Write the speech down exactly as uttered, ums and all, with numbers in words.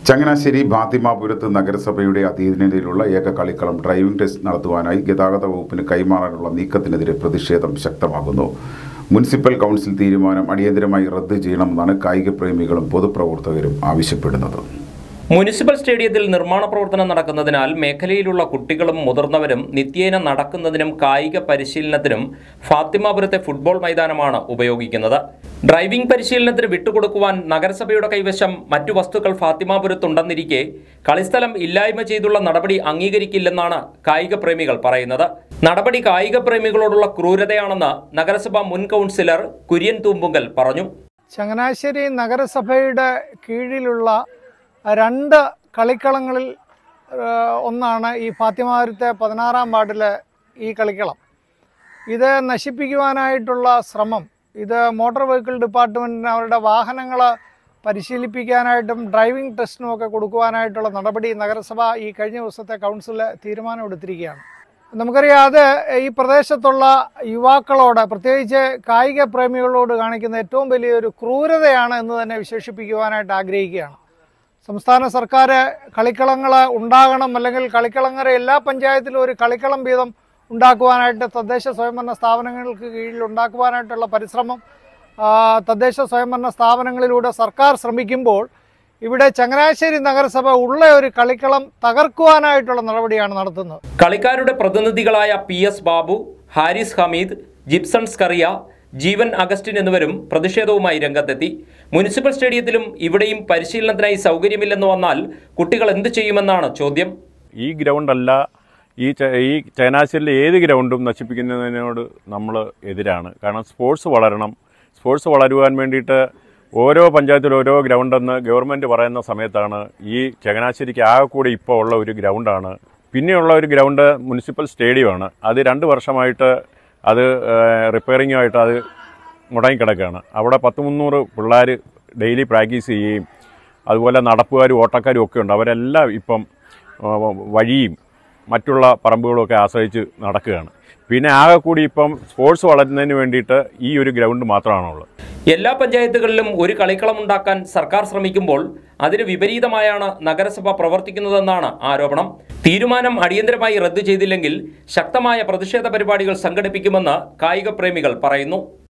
ചങ്ങനാശ്ശേരി ഫാത്തിമാപുരത്ത് നഗരസഭയുടെ അധീനതയിലുള്ള ഏക കളിക്കളം driving test നടത്തുവാനായി ഗതാഗത വകുപ്പിന് കൈമാറാനുള്ള നീക്കത്തിനെതിരെ പ്രതിഷേധം ശക്തമാകുന്നു. മുനിസിപ്പൽ കൗൺസിൽ തീരുമാനം അടിയന്തരമായി റദ്ദ് ചെയ്യണമെന്നാണ് കായിക പ്രേമികളും പൊതുപ്രവർത്തകരും ആവശ്യപ്പെടുന്നത്. മുനിസിപ്പൽ സ്റ്റേഡിയത്തിൽ നിർമ്മാണ പ്രവർത്തനം നടക്കുന്നതിനാൽ മേഖലയിലുള്ള കുട്ടികളും മുതിർന്നവരും നിത്യേന നടക്കുന്നതിനും കായിക പരിശീലനത്തിനും ഫാത്തിമാപുരത്തെ ഫുട്ബോൾ മൈതാനമാണ് ഉപയോഗിക്കുന്നത്. ഡ്രൈവിംഗ് പരിശീലനത്തിന് വിട്ടുകൊടുക്കുവാൻ നഗരസഭയുടെ കൈവശം മറ്റു വസ്തുക്കൾ ഫാത്തിമാപുരത്തുണ്ടെന്നിരിക്കെ കളിസ്ഥലം ഇല്ലായ്മ ചെയ്തുള്ള നടപടി അംഗീകരിക്കില്ലെന്നാണ് കായിക പ്രേമികൾ പറയുന്നത്. നടപടി കായിക പ്രേമികളോടുള്ള ക്രൂരതയാണെന്ന് നഗരസഭ മുൻ കൗൺസിലർ കുര്യൻ തൂമ്പുങ്കൽ പറഞ്ഞു. ചങ്ങനാശ്ശേരി നഗരസഭയുടെ കീഴിലുള്ള രണ്ട് കളിക്കളങ്ങളിൽ ഒന്നാണ് ഈ ഫാത്തിമാപുരത്തെ പതിനാറാം വാർഡിലെ ഈ കളിക്കളം. ഇത് നശിപ്പിക്കുവാനായിട്ടുള്ള ശ്രമം, ഇത് മോട്ടോർ വെഹിക്കിൾ ഡിപ്പാർട്ട്മെൻറ്റിന് അവരുടെ വാഹനങ്ങൾ പരിശീലിപ്പിക്കാനായിട്ടും ഡ്രൈവിംഗ് ടെസ്റ്റിനുമൊക്കെ കൊടുക്കുവാനായിട്ടുള്ള നടപടി നഗരസഭ ഈ കഴിഞ്ഞ ദിവസത്തെ കൗൺസിൽ തീരുമാനമെടുത്തിരിക്കുകയാണ്. നമുക്കറിയാം, അത് ഈ പ്രദേശത്തുള്ള യുവാക്കളോട്, പ്രത്യേകിച്ച് കായിക പ്രേമികളോട് കാണിക്കുന്ന ഏറ്റവും വലിയൊരു ക്രൂരതയാണ് എന്ന് തന്നെ വിശേഷിപ്പിക്കുവാനായിട്ട് ആഗ്രഹിക്കുകയാണ്. സംസ്ഥാന സർക്കാർ കളിക്കളങ്ങൾ ഉണ്ടാകണം, അല്ലെങ്കിൽ കളിക്കളങ്ങര എല്ലാ പഞ്ചായത്തിലും ഒരു കളിക്കളം വീതം ഉണ്ടാക്കുവാനായിട്ട് തദ്ദേശ സ്വയംഭരണ സ്ഥാപനങ്ങൾക്ക് കീഴിൽ ഉണ്ടാക്കുവാനായിട്ടുള്ള പരിശ്രമം തദ്ദേശ സ്വയംഭരണ സ്ഥാപനങ്ങളിലൂടെ സർക്കാർ ശ്രമിക്കുമ്പോൾ ഇവിടെ ചങ്ങനാശ്ശേരി നഗരസഭ ഉള്ള ഒരു കളിക്കളം തകർക്കുവാനായിട്ടുള്ള നടപടിയാണ് നടത്തുന്നത്. കളിക്കാരുടെ പ്രതിനിധികളായ പി എസ് ബാബു, ഹാരിസ് ഹമീദ്, ജിപ്സൺ സ്കറിയ, ജീവൻ അഗസ്റ്റിൻ എന്നിവരും പ്രതിഷേധവുമായി രംഗത്തെത്തി. മുനിസിപ്പൽ സ്റ്റേഡിയത്തിലും ഇവിടെയും പരിശീലനത്തിനായി സൗകര്യമില്ലെന്ന് വന്നാൽ കുട്ടികൾ എന്ത് ചെയ്യുമെന്നാണ് ചോദ്യം. ഈ ഗ്രൗണ്ടല്ല, ഈ ഈ ചങ്ങനാശ്ശേരിയിലെ ഏത് ഗ്രൗണ്ടും നശിപ്പിക്കുന്നതിനോട് നമ്മൾ എതിരാണ്. കാരണം സ്പോർട്സ് വളരണം. സ്പോർട്സ് വളരുവാൻ വേണ്ടിയിട്ട് ഓരോ പഞ്ചായത്തിലും ഓരോ ഗ്രൗണ്ടെന്ന് ഗവൺമെൻറ് പറയുന്ന സമയത്താണ് ഈ ചങ്ങനാശ്ശേരിക്ക് ആകെ കൂടി ഇപ്പോൾ ഉള്ള ഒരു ഗ്രൗണ്ടാണ്. പിന്നെയുള്ള ഒരു ഗ്രൗണ്ട് മുനിസിപ്പൽ സ്റ്റേഡിയമാണ്. അത് രണ്ട് വർഷമായിട്ട് അത് റിപ്പയറിങ്ങുമായിട്ട് അത് മുടങ്ങിക്കിടക്കുകയാണ്. അവിടെ പത്ത് മുന്നൂറ് പിള്ളേർ ഡെയിലി പ്രാക്ടീസ് ചെയ്യുകയും അതുപോലെ നടപ്പുകാരും ഓട്ടക്കാരും ഒക്കെ ഉണ്ട്. അവരെല്ലാം ഇപ്പം വഴിയും മറ്റുള്ള പറമ്പുകളൊക്കെ ആശ്രയിച്ച് നടക്കുകയാണ്. പിന്നെ ആകെ കൂടി ഇപ്പം സ്പോർട്സ് വളരുന്നതിന് വേണ്ടിയിട്ട് ഈ ഒരു ഗ്രൗണ്ട് മാത്രമാണുള്ളത്. എല്ലാ പഞ്ചായത്തുകളിലും ഒരു കളിക്കളം ഉണ്ടാക്കാൻ സർക്കാർ ശ്രമിക്കുമ്പോൾ അതിന് വിപരീതമായാണ് നഗരസഭ പ്രവർത്തിക്കുന്നതെന്നാണ് ആരോപണം. തീരുമാനം അടിയന്തരമായി റദ്ദു ചെയ്തില്ലെങ്കിൽ ശക്തമായ പ്രതിഷേധ പരിപാടികൾ സംഘടിപ്പിക്കുമെന്ന് കായിക പ്രേമികൾ പറയുന്നു.